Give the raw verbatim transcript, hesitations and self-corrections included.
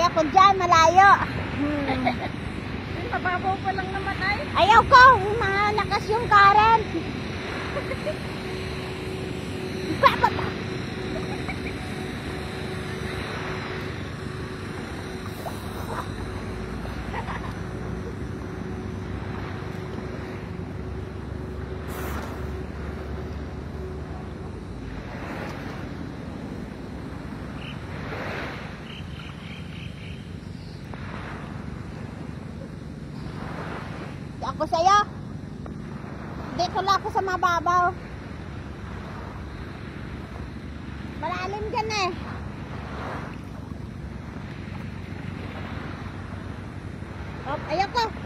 Kaya ko dyan, malayo. Hmm. Mababaw pa lang naman ay. Ayaw ko, malakas yung current. Ako sa'yo. Dito lang ako sa mababaw. Malalim dyan eh. Oh, ayaw ko.